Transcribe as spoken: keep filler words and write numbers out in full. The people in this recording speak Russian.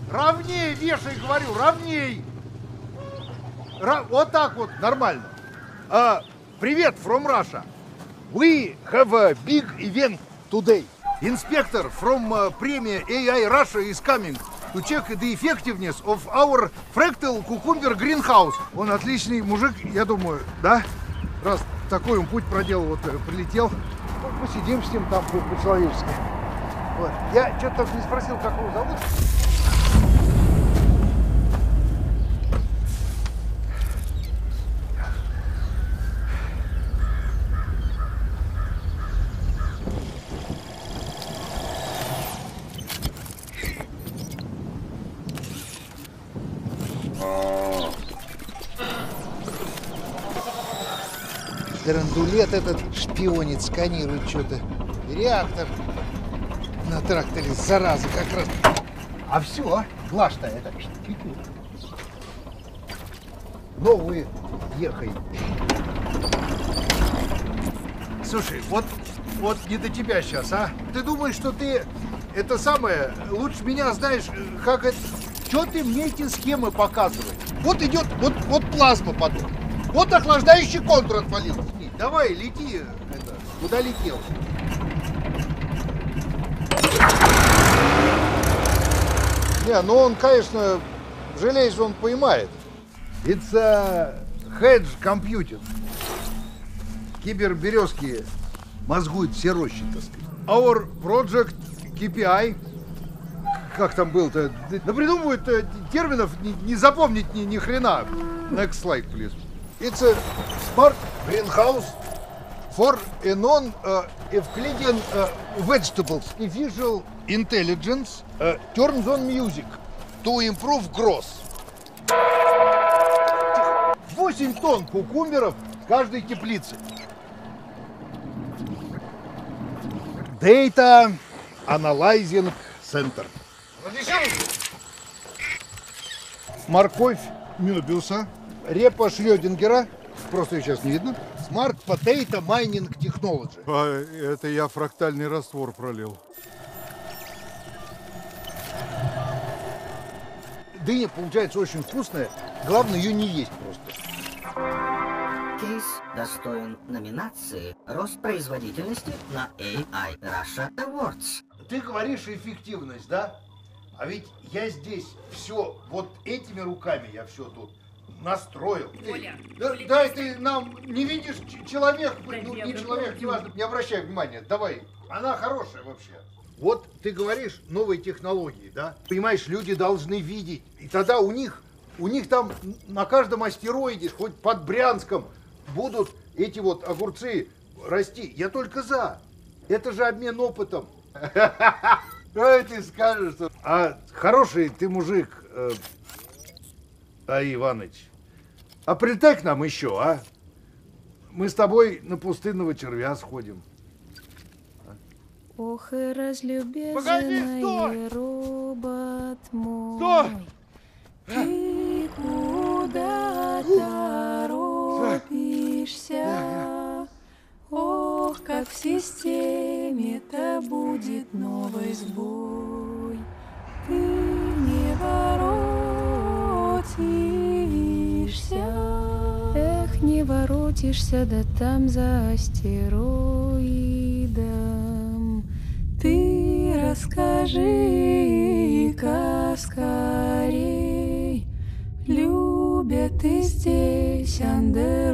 Ровней вешай, говорю, ровней. Ра вот так вот, нормально. Uh, привет, from Russia. We have a big event today. Inspector from uh, Premier эй ай Russia is coming to check the effectiveness of our fractal cucumber greenhouse. Он отличный мужик, я думаю, да? Раз такой он путь проделал, вот прилетел. Ну, посидим с ним там по-человечески. Вот. Я что-то только не спросил, как его зовут. Драндулет этот шпионит, сканирует что-то. Реактор на тракторе, зараза, как раз. А все, глаз-то это текут. Новые ехай. Слушай, вот, вот не до тебя сейчас, а? Ты думаешь, что ты это самое, лучше меня знаешь, как это... Что ты мне эти схемы показываешь? Вот идет, вот, вот плазма потом. Вот охлаждающий контур отвалился. Давай, лети, это, куда летел? Не, ну он, конечно, железо он поймает. It's a hedge computing. Киберберезки мозгуют все рощи, так сказать. Our project кей пи ай. Как там был-то? Да придумывают терминов, не, не запомнить ни, ни хрена. Next slide, please. It's a smart greenhouse for a non-Euclidean uh, uh, vegetables. Visual intelligence uh, turns on music to improve growth. восемь тонн кукумберов в каждой теплице. Data Analyzing Center. Морковь Мёбиуса. Репа Шрёдингера, просто ее сейчас не видно. Smart Potato Mining Technology. А, это я фрактальный раствор пролил. Дыня получается очень вкусная, главное ее не есть просто. Кейс достоин номинации «Рост производительности» на эй ай Russia Awards. Ты говоришь эффективность, да? А ведь я здесь все, вот этими руками я все тут настроил. Оля, Ты, да, Оля, дай ты... ты нам не видишь человек, Да, ну, я не бы человек, помню. не важно, не обращай внимания, давай. Она хорошая вообще. Вот ты говоришь новые технологии, да? Понимаешь, люди должны видеть. И тогда у них, у них там на каждом астероиде, хоть под Брянском, будут эти вот огурцы расти. Я только за. Это же обмен опытом. Ой, ты скажешь, что... А хороший ты мужик, э, а, Иваныч. А прилетай к нам еще, а? Мы с тобой на пустынного червя сходим. Ох, и разлюбезный Погоди, стой! робот мой. Стой! Ты куда торопишься? Ох, как в системе-то будет новый сбой. Ты не воротишься. Эх, не воротишься, да там за астероидом. Ты расскажи-ка скорей, любят и здесь андроиды.